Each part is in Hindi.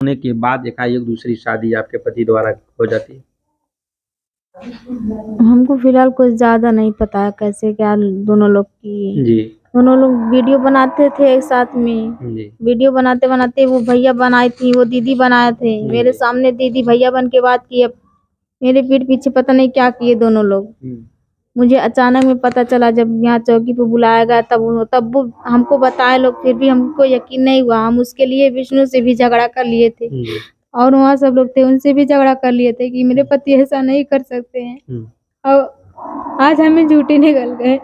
होने के बाद एकाएक दूसरी शादी आपके पति द्वारा हो जाती है? हमको फिलहाल कुछ ज्यादा नहीं पता है कैसे क्या दोनों लोग की। जी दोनों लोग वीडियो बनाते थे एक साथ में। जी वीडियो बनाते बनाते वो भैया बनाई थी, वो दीदी बनाए थे मेरे सामने। दीदी भैया बन के बात की, अब मेरे पीठ पीछे पता नहीं क्या किए दोनों लोग। मुझे अचानक में पता चला जब यहाँ चौकी पे बुलाया गया, तब वो हमको बताए लोग, फिर भी हमको यकीन नहीं हुआ। हम उसके लिए विष्णु से भी झगड़ा कर लिए थे और वहाँ सब लोग थे, उनसे भी झगड़ा कर लिए थे कि मेरे पति ऐसा नहीं कर सकते हैं। और आज हमें झूठे निकल गए।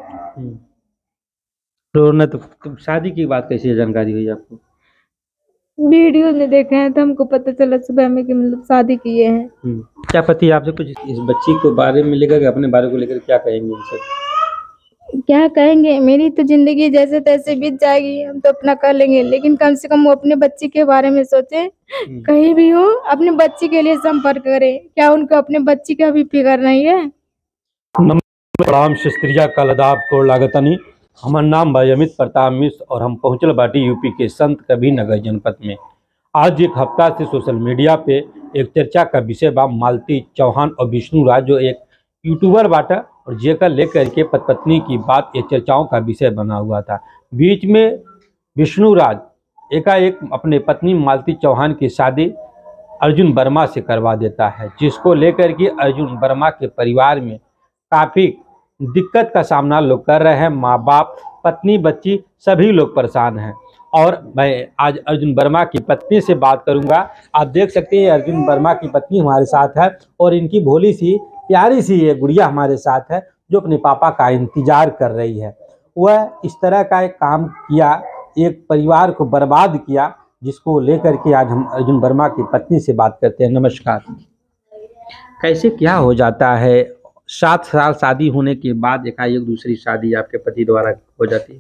तो न तो शादी की बात कैसी जानकारी हुई आपको? वीडियो में देखे हैं तो हमको पता चला सुबह में कि मतलब शादी किए हैं। क्या पति आपसे कुछ इस बच्ची को बारे में लेकर, अपने बारे को लेकर क्या कहेंगे उनसे? क्या कहेंगे, मेरी तो जिंदगी जैसे तैसे बीत जाएगी, हम तो अपना कर लेंगे, लेकिन कम से कम वो अपने बच्चे के बारे में सोचे। कहीं भी हो अपने बच्चे के लिए संपर्क करे। क्या उनको अपने बच्चे का भी फिक्र नहीं है? प्रणाम शस्त्रिया काल आदाब को लागतनी। हमार नाम भाई अमित प्रताप मिश्र और हम पहुंचल बाटी यूपी के संत कबीर नगर जनपद में। आज एक हफ्ता से सोशल मीडिया पे एक चर्चा का विषय बा मालती चौहान और विष्णु राज, जो एक यूट्यूबर बाटा और जेकर लेकर के पत्नी की बात ये चर्चाओं का विषय बना हुआ था। बीच में विष्णु राज एकाएक अपने पत्नी मालती चौहान की शादी अर्जुन वर्मा से करवा देता है, जिसको लेकर के अर्जुन वर्मा के परिवार में काफ़ी दिक्कत का सामना लोग कर रहे हैं। माँ बाप, पत्नी, बच्ची सभी लोग परेशान हैं। और मैं आज अर्जुन वर्मा की पत्नी से बात करूंगा। आप देख सकते हैं अर्जुन वर्मा की पत्नी हमारे साथ है और इनकी भोली सी प्यारी सी ये गुड़िया हमारे साथ है, जो अपने पापा का इंतजार कर रही है। वह इस तरह का एक काम किया, एक परिवार को बर्बाद किया, जिसको लेकर के आज हम अर्जुन वर्मा की पत्नी से बात करते हैं। नमस्कार। कैसे क्या हो जाता है 7 साल शादी होने के बाद एकाएक दूसरी शादी आपके पति द्वारा हो जाती है?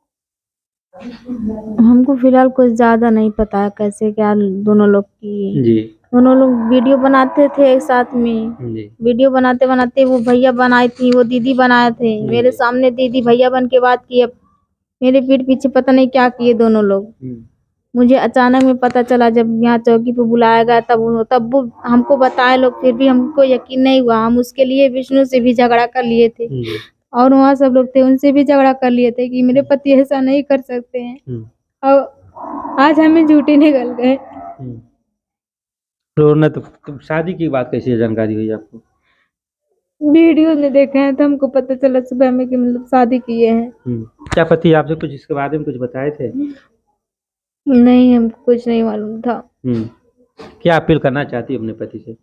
हमको फिलहाल कुछ ज्यादा नहीं पता है कैसे क्या दोनों लोग की। जी दोनों लोग वीडियो बनाते थे एक साथ में। वीडियो बनाते बनाते वो भैया बनाई थी, वो दीदी बनाए थे मेरे सामने। दीदी भैया बन के बात की, अब मेरे पीठ पीछे पता नहीं क्या किए दोनों लोग। मुझे अचानक में पता चला जब यहाँ चौकी पे बुलाया गया, तब वो हमको बताए लोग, फिर भी हमको यकीन नहीं हुआ। हम उसके लिए विष्णु से भी झगड़ा कर लिए थे और वहाँ सब लोग थे, उनसे भी झगड़ा कर लिए थे कि मेरे पति ऐसा नहीं कर सकते हैं। और आज हमें झूठे निकल गए। तो न तो शादी की बात कैसी जानकारी हुई आपको? वीडियो में देखे हैं तो हमको पता चला सुबह में कि मतलब शादी किए हैं। क्या पति आपसे कुछ इसके बारे में कुछ बताए थे? नहीं, हमको कुछ नहीं मालूम था। क्या अपील करना चाहती अपने पति से?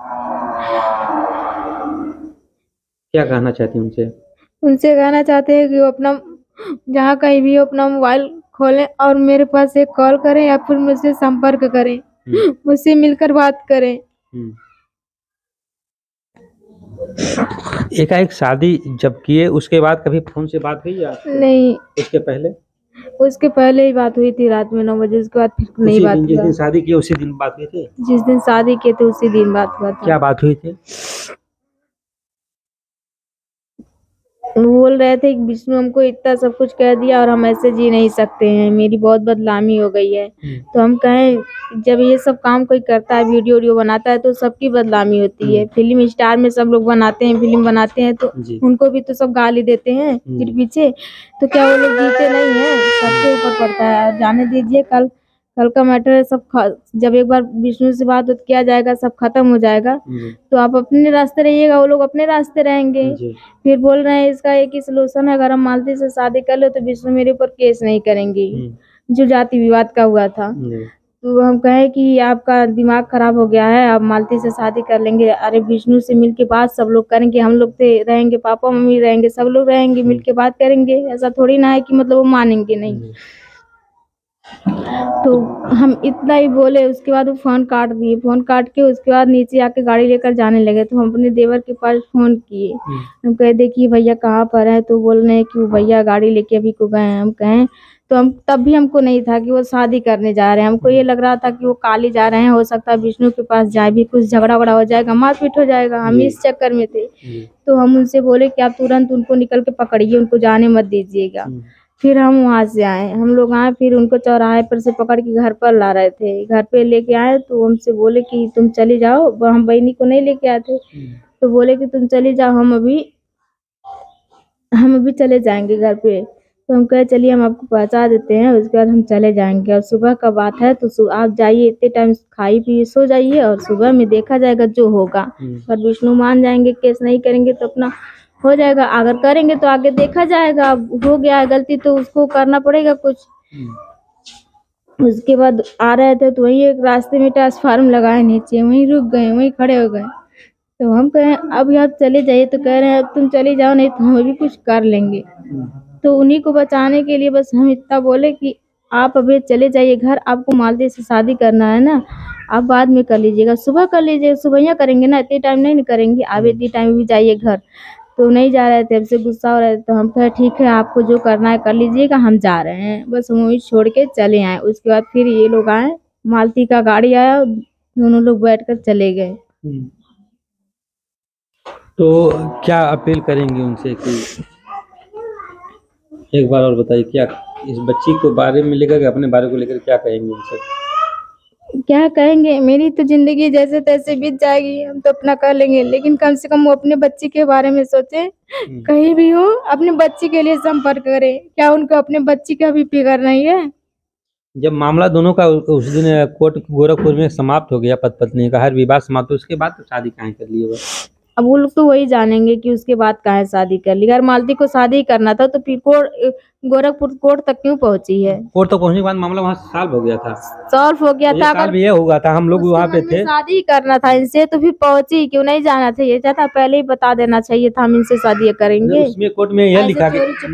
क्या कहना चाहती उनसे? उनसे कहना चाहते हैं कि वो अपना जहाँ कहीं भी हो अपना मोबाइल खोलें और मेरे पास एक कॉल करें या फिर मुझसे संपर्क करें, मुझसे मिलकर बात करें। एकाएक शादी जब किए उसके बाद कभी फोन से बात हुई या नहीं? उसके पहले? उसके पहले ही बात हुई थी रात में 9 बजे, उसके बाद फिर नहीं बात हुई। जिस दिन शादी की उसी दिन बात हुई थी? जिस दिन शादी किए थे उसी दिन बात हुआ था। क्या बात हुई थी? बोल रहे थे कि विष्णु हमको इतना सब कुछ कह दिया और हम ऐसे जी नहीं सकते हैं, मेरी बहुत बदनामी हो गई है। तो हम कहें जब ये सब काम कोई करता है, वीडियो बनाता है, तो सबकी बदनामी होती है। फिल्म स्टार में सब लोग बनाते हैं, फिल्म बनाते हैं तो उनको भी तो सब गाली देते हैं फिर पीछे। तो क्या वो लोग जीते नहीं है? सबके ऊपर पड़ता है। जाने दीजिए, कल का मैटर है सब। जब एक बार विष्णु से बात किया जाएगा, सब खत्म हो जाएगा। तो आप अपने रास्ते रहिएगा, वो लोग अपने रास्ते रहेंगे। फिर बोल रहे हैं इसका एक ही सलूशन है, अगर हम मालती से शादी कर ले तो विष्णु मेरे ऊपर केस नहीं करेंगी, जो जाति विवाद का हुआ था। तो हम कहे कि आपका दिमाग खराब हो गया है, आप मालती से शादी कर लेंगे। अरे विष्णु से मिल के बात सब लोग करेंगे, हम लोग से रहेंगे, पापा मम्मी रहेंगे, सब लोग रहेंगे, मिल के बात करेंगे। ऐसा थोड़ी ना है कि मतलब वो मानेंगे नहीं। तो हम इतना ही बोले, उसके बाद वो फोन काट दिए। फोन काट के उसके बाद नीचे आके गाड़ी लेकर जाने लगे। तो हम अपने देवर के पास फोन किए, हम कहे देखिए भैया कहाँ पर है। तो बोल रहे हैं कि वो भैया गाड़ी लेके अभी को गए हैं। हम कहें तो हम तब भी हमको नहीं था कि वो शादी करने जा रहे हैं। हमको ये लग रहा था कि वो काली जा रहे हैं, हो सकता है विष्णु के पास जाए भी, कुछ झगड़ा वगड़ा हो जाएगा, मारपीट हो जाएगा। हम इस चक्कर में थे। तो हम उनसे बोले कि आप तुरंत उनको निकल के पकड़िए, उनको जाने मत दीजिएगा। फिर हम वहाँ से आए, हम लोग आए, फिर उनको चौराहे पर से पकड़ के घर पर ला रहे थे। घर पे लेके आए तो हमसे बोले कि तुम चली जाओ, हम बहनी को नहीं लेके आए थे, तो बोले कि तुम चली जाओ, हम अभी चले जाएंगे घर पे। तो हम कहे चलिए हम आपको पहुंचा देते हैं, उसके बाद हम चले जाएंगे। और सुबह का बात है तो आप जाइए, इतने टाइम खाई पिए सो जाइए, और सुबह में देखा जाएगा जो होगा। अगर विष्णु मान जाएंगे, केस नहीं करेंगे तो अपना हो जाएगा, अगर करेंगे तो आगे देखा जाएगा। अब हो गया है गलती तो उसको करना पड़ेगा कुछ। उसके बाद आ रहे थे तो वहीं एक रास्ते में ट्रांसफार्मर लगाए नीचे, वहीं रुक गए, वहीं खड़े हो गए। तो हम कहें अब आप चले जाइए, तो कह रहे हैं अब तुम चले जाओ, नहीं तो हम भी कुछ कर लेंगे। तो उन्हीं को बचाने के लिए बस हम इतना बोले कि आप अभी चले जाइए घर, आपको मालती से शादी करना है ना, आप बाद में कर लीजिएगा, सुबह कर लीजिएगा, सुबह करेंगे ना, इतने टाइम नहीं करेंगे, आप इतने टाइम भी जाइए घर। तो नहीं जा रहे थे, हमसे गुस्सा हो रहे थे। तो हम कहे ठीक है, आपको जो करना है कर लीजिएगा, हम जा रहे हैं। बस हम वहीं छोड़ के चले आए। उसके बाद फिर ये लोग आए, मालती का गाड़ी आया, दोनों लोग बैठकर चले गए। तो क्या अपील करेंगे उनसे कि एक बार और बताइए, क्या इस बच्ची को बारे में लेकर, अपने बारे को लेकर क्या कहेंगे उनसे? क्या कहेंगे, मेरी तो जिंदगी जैसे तैसे बीत जाएगी, हम तो अपना कर लेंगे, लेकिन कम से कम वो अपने बच्ची के बारे में सोचे। कहीं भी हो अपने बच्ची के लिए संपर्क करें। क्या उनको अपने बच्ची का भी फिक्र नहीं है? जब मामला दोनों का उस दिन कोर्ट गोरखपुर में समाप्त हो गया, पति पत्नी का हर विवाद समाप्त, उसके बाद तो शादी काहे कर लिए वो? अब वो लोग तो वही जानेंगे कि उसके बाद काहे शादी कर ली। अगर मालती को शादी करना था तो फिर गोरखपुर कोर्ट तक क्यों पहुंची है? कोर्ट तक पहुंचने के बाद मामला वहाँ सॉल्व हो गया था। सॉल्व हो गया था। अगर ये होगा था, हम लोग वहाँ पे थे, शादी करना था इनसे तो फिर पहुंची क्यों? नहीं जाना था, ये चाहता पहले ही बता देना चाहिए था हम इनसे शादी करेंगे। उसमें कोर्ट में यह लिखा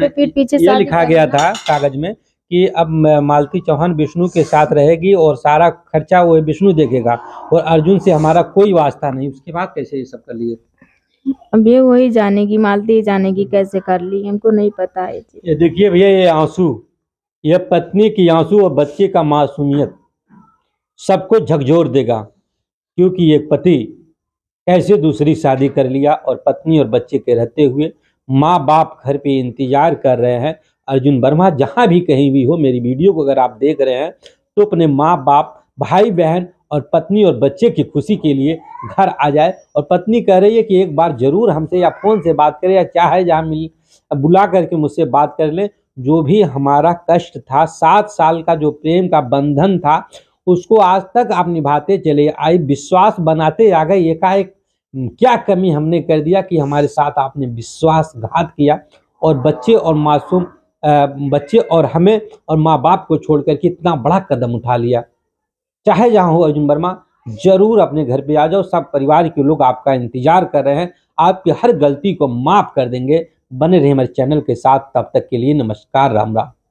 गया था कागज में कि अब मालती चौहान विष्णु के साथ रहेगी और सारा खर्चा वो विष्णु देखेगा, और अर्जुन से हमारा कोई वास्ता नहीं। उसके बाद कैसे ये सब कर लिए? अब ये वही जानेगी, मालती जानेगी कैसे कर ली, हमको नहीं पता है। ये देखिए भैया, ये आंसू, यह पत्नी की आंसू और बच्चे का मासूमियत सबको झकझोर देगा, क्योंकि एक पति कैसे दूसरी शादी कर लिया और पत्नी और बच्चे के रहते हुए माँ बाप घर पे इंतजार कर रहे हैं। अर्जुन वर्मा जहाँ भी कहीं भी हो, मेरी वीडियो को अगर आप देख रहे हैं तो अपने माँ बाप, भाई बहन और पत्नी और बच्चे की खुशी के लिए घर आ जाए। और पत्नी कह रही है कि एक बार जरूर हमसे या फ़ोन से बात करें, या चाहे जहाँ मिल बुला करके मुझसे बात कर लें। जो भी हमारा कष्ट था, 7 साल का जो प्रेम का बंधन था, उसको आज तक आप निभाते चले आए, विश्वास बनाते आ गए। एकाएक क्या कमी हमने कर दिया कि हमारे साथ आपने विश्वासघात किया, और बच्चे और मासूम बच्चे और हमें और माँ बाप को छोड़कर के इतना बड़ा कदम उठा लिया। चाहे जहाँ हो अर्जुन वर्मा, जरूर अपने घर पे आ जाओ, सब परिवार के लोग आपका इंतजार कर रहे हैं, आपकी हर गलती को माफ कर देंगे। बने रहे हमारे चैनल के साथ, तब तक के लिए नमस्कार, राम राम।